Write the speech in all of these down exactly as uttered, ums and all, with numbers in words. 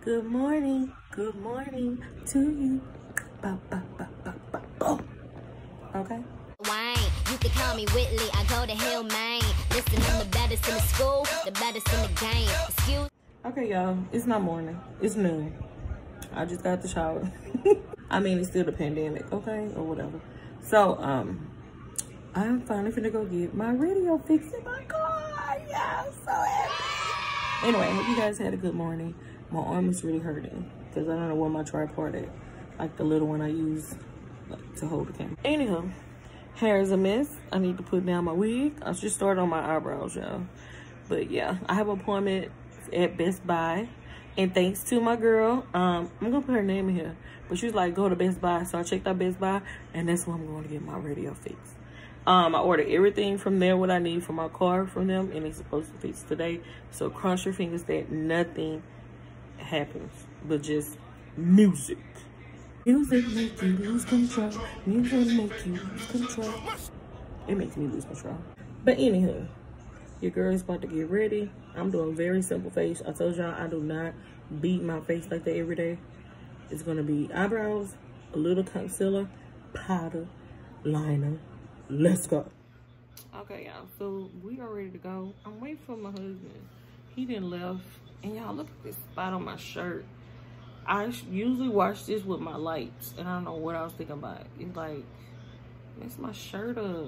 Good morning, good morning to you. Ba, ba, ba, ba, ba, ba. Okay. Wayne, you can call me Whitley. I go to Hill, Maine. Listen, I'm the baddest in the school, the baddest in the game. Excuse. Okay, y'all. It's not morning. It's noon. I just got the shower. I mean, it's still the pandemic, okay, or whatever. So, um, I'm finally finna go get my radio fixed in my car. Yeah, I'm so happy. Anyway, I hope you guys had a good morning. My arm is really hurting because I don't know where my tripod at. Like the little one I use like, to hold the camera. Anyhow, hair is a mess. I need to put down my wig. I should start on my eyebrows, y'all. But yeah, I have an appointment at Best Buy. And thanks to my girl, um, I'm gonna put her name in here. But she was like, go to Best Buy. So I checked out Best Buy and that's where I'm going to get my radio fixed. Um, I ordered everything from there, what I need for my car from them, and it's supposed to fix today. So cross your fingers that nothing happens, but just music. Music make you lose control. Music make you lose control. It makes me lose control. But anywho, your girl is about to get ready. I'm doing very simple face. I told y'all I do not beat my face like that every day. It's gonna be eyebrows, a little concealer, powder, liner. Let's go. Okay, y'all, so we are ready to go. I'm waiting for my husband. He didn't left. And y'all, look at this spot on my shirt. I usually wash this with my lights, and I don't know what I was thinking about. It's like, mess my shirt up.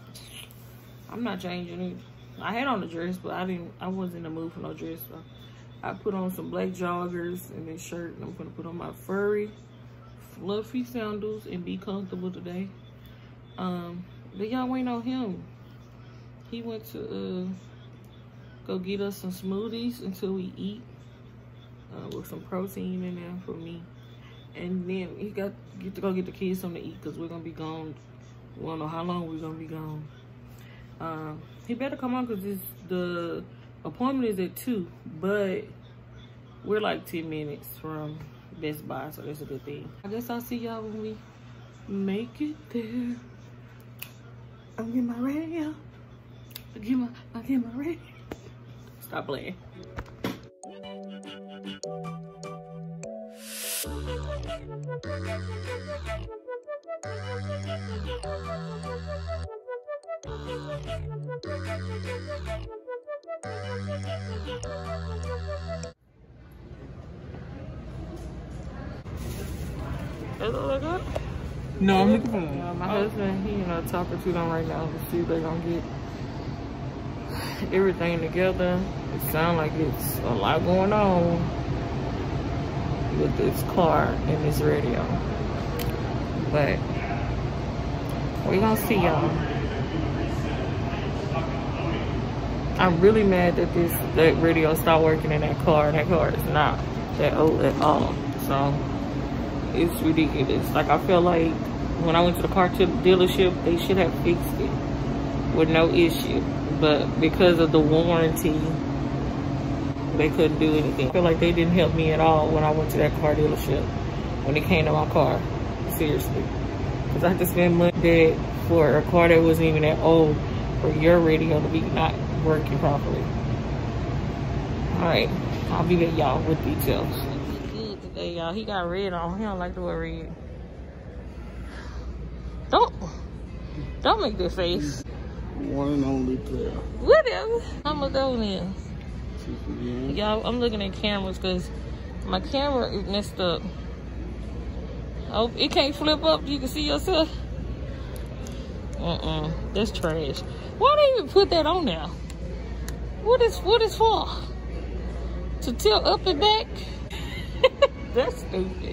I'm not changing it. I had on the dress, but I didn't, I wasn't in the mood for no dress. So I put on some black joggers and this shirt, and I'm gonna put on my furry, fluffy sandals and be comfortable today. Um, but y'all waiting on him. He went to uh, go get us some smoothies until we eat, uh, with some protein in there for me. And then he got get to go get the kids something to eat because we're gonna be gone. We don't know how long we're gonna be gone. Um, he better come on because the appointment is at two, but we're like ten minutes from Best Buy, so that's a good thing. I guess I'll see y'all when we make it there. I'm getting my radio. I get my, I get my radio. Stop playing. Is all I got? No, I'm looking for them. Yeah, my oh. husband, he you know talking to them right now to see if they're gonna get everything together. It sounds like it's a lot going on with this car and this radio, but we're gonna see, y'all. I'm really mad that this that radio stopped working in that car. That car is not that old at all, so it's ridiculous. Like, I feel like when I went to the car to the dealership, they should have fixed it with no issue, but because of the warranty, they couldn't do anything. I feel like they didn't help me at all when I went to that car dealership when it came to my car. Seriously, because I had to spend money for a car that wasn't even that old for your radio to be not working properly. All right, I'll be back, y'all, with details. Good today, y'all. He got red on. He don't like to wear red. Don't, don't make that face. One and only player. Whatever. I'm gonna go in. Y'all, I'm looking at cameras because my camera is messed up. Oh, it can't flip up. You can see yourself. Uh-uh. That's trash. Why they even put that on there? What is what is for? To tilt up and back? That's stupid.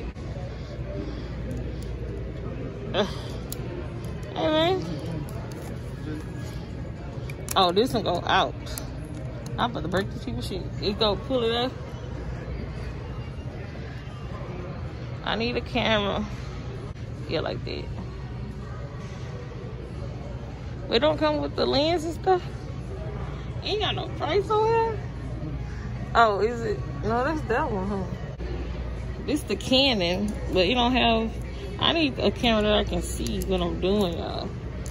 Uh, hey man. Oh, this one go out. I'm about to break this people's shit. It go pull it up. I need a camera. Yeah, like that. It don't come with the lens and stuff. Ain't got no price on it. Oh, is it? No, that's that one, huh? This the Canon, but it don't have. I need a camera that I can see what I'm doing, y'all.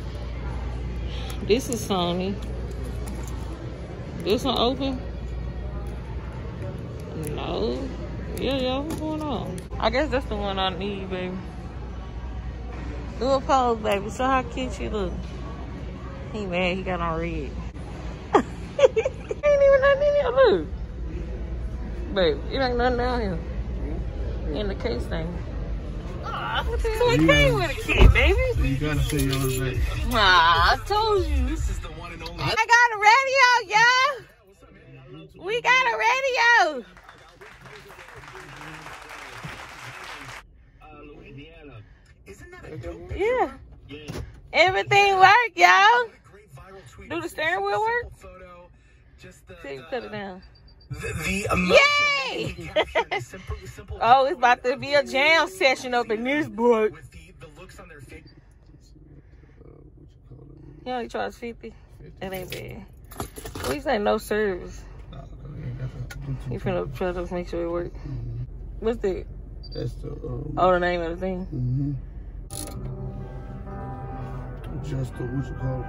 This is Sony. This one open? No. Yeah, yeah, what's going on? I guess that's the one I need, baby. Do a pose, baby. Show how cute you look. He mad, he got on red. Ain't even nothing in here, look. Babe, it ain't nothing down here. In the case thing. Aw, so it Yeah. came with a kid, baby. You gotta say yours back. Ah, I told you. This is the one and only. I got a radio, y'all. We got a radio. Yeah. Everything work, y'all. Do the steering wheel work? See, you cut it down. Yay! Oh, it's about to be a jam session up in this book. He only charged fifty. That ain't bad. We say no service. You finna try to make sure it works. What's that? That's the um, Oh, the name of the thing. Mm-hmm. Just the what you call it.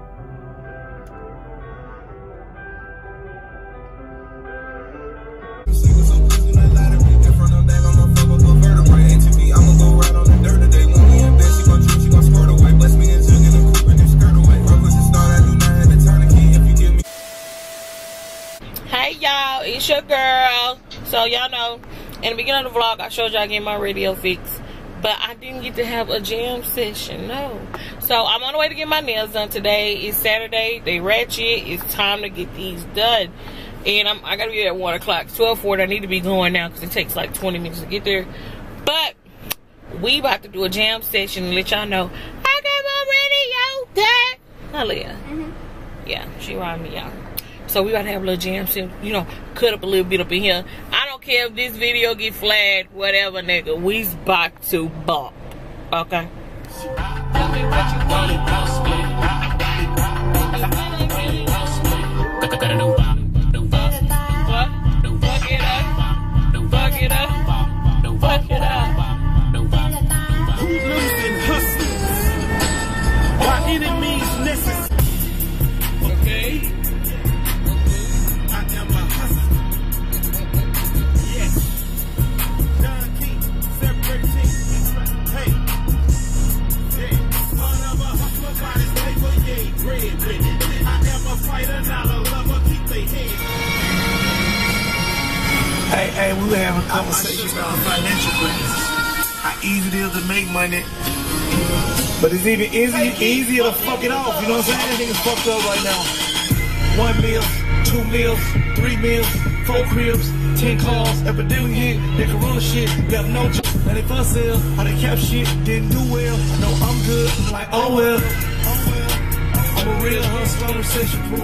Hey y'all, it's your girl. So y'all know, in the beginning of the vlog, I showed y'all getting my radio fixed, but I didn't get to have a jam session, no. So I'm on the way to get my nails done today. It's Saturday, they ratchet. It's time to get these done. And I'm, I gotta be at one o'clock, twelve forty. I need to be going now because it takes like twenty minutes to get there. But we about to do a jam session and let y'all know I got my radio done. Huh, Leah? Mm-hmm. Yeah, she riding me, y'all. So we about to have a little jam session, you know, cut up a little bit up in here. I don't care if this video get flagged, whatever, nigga. We's about to bump. Okay? Tell me what you want. What? Fuck it up. Fuck it up. Fuck it up. Who's losing hustlers? By any means necessary. Okay? I am a hustler. Yes. John King, seven thirteen. Hey. Yeah. Son of a hustler, body's paper, yay, bread with it. I am a fighter, not a lover, keep their head. Hey, hey, we were having a conversation about financial plans. How easy it is to make money. But it's even easy, easier to fuck it off. You know what I'm saying? Everything is fucked up right now. One meal, two meals, three meals, four cribs, ten cars, epidemic hit, that corona shit, we have no job. Now they fuss sale, how they cap shit, didn't do well. No, I'm good. I'm like, oh well, oh well. I'm a real hustler, recession proof.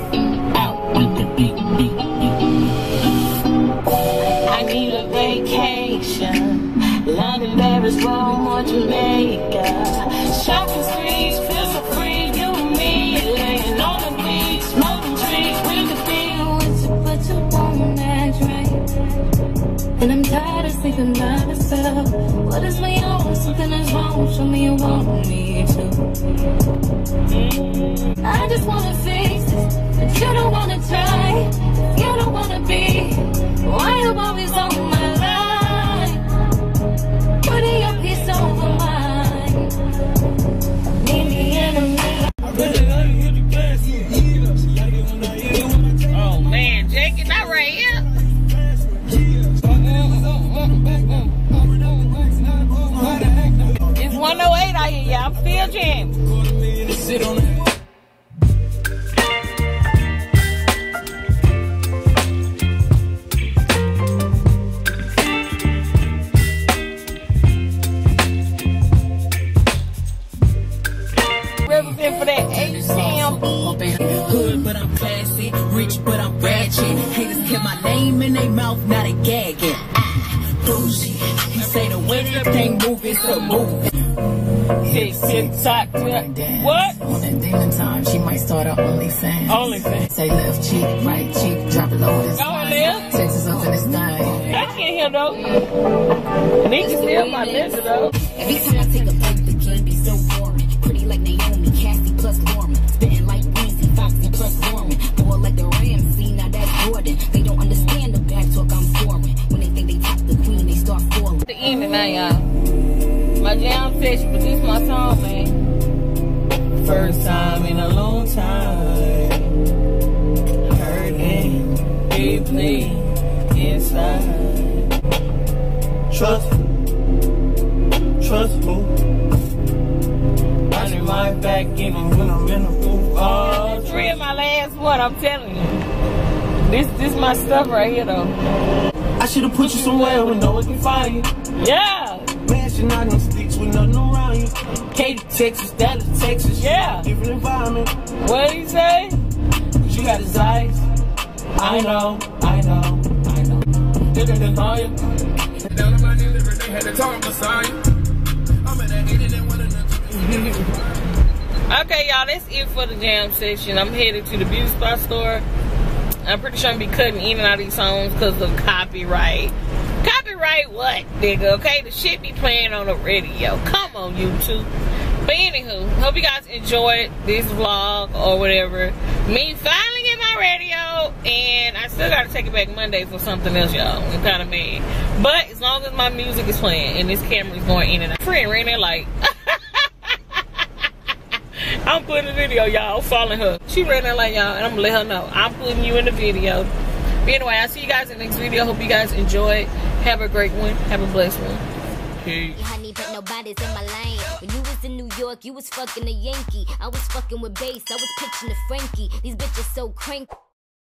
I need a vacation. London, Paris, Rome, or Jamaica. Shopping streets, feel so free, you and me. Laying on the beach, smoking trees, we could be. But you won't act right. And I'm tired of sleeping by myself. What is my own? Something is wrong. Show me you want me to. I just wanna fix it, but you don't wanna try. You don't wanna be. Why you always on my line? Putting your piece over mine. Need the enemy. Oh man, Jake is not right here. It's one oh eight out here, y'all. I'm still jamming. Represent for that H M. Hood, but I'm classy. Rich, but I'm ratchet. Haters kept my name in their mouth, now they gagging. Ah, bougie. He say the way that thing move, it's a movie. Tick, tick, tock, tick. What? On that demon time, she might start her OnlyFans. OnlyFans. Say left cheek, right cheek, drop it low this Go on there. Texas up in this thing. I can't hear though. Niggas still my nigga though. Every time I take a bite, the game be so boring. Pretty like Naomi, Cassie plus Norman. Spitting like Wednesday, Foxy plus Norman. Boy like the Ramsey, now that's Jordan. They don't understand the back talk I'm forming. When they think they top the queen. Now, y'all, my jam session, but this is my song, man. First time in a long time, hurting deeply inside. Trust, trust who? Running my back even when I'm in the roof. Oh, three of my last one, I'm telling you. This, this my stuff right here, though. I should have put you somewhere where no one can find you. Yeah. Man, she not gonna sticks with nothing around you. Katy, Texas, Dallas, Texas. Yeah. Different environment. What did he say? Cause you got his eyes. I know, I know, I know. They're gonna call you. Down on my knees every day, had to talk beside you. I'm at that eighty, then one of the. Okay, y'all, that's it for the jam session. I'm headed to the beauty spot store. I'm pretty sure I'm gonna be cutting in and out of these songs because of copyright. Copyright what, nigga? Okay, the shit be playing on the radio. Come on, YouTube. But anywho, hope you guys enjoyed this vlog or whatever. Me finally get my radio, and I still gotta take it back Monday for something else, y'all. I'm kind of mad. But as long as my music is playing and this camera is going in and out. Friend ran there like, I'm putting the video, y'all. Following her. She ran there like, y'all, and I'm gonna let her know I'm putting you in the video. But anyway, I'll see you guys in the next video. Hope you guys enjoyed. Have a great one. Have a blessed one. Peace. Honey, but nobody's in my lane. When you was in New York, you was fucking a Yankee. I was fucking with bass. I was pitching to Frankie. These bitches so cranky.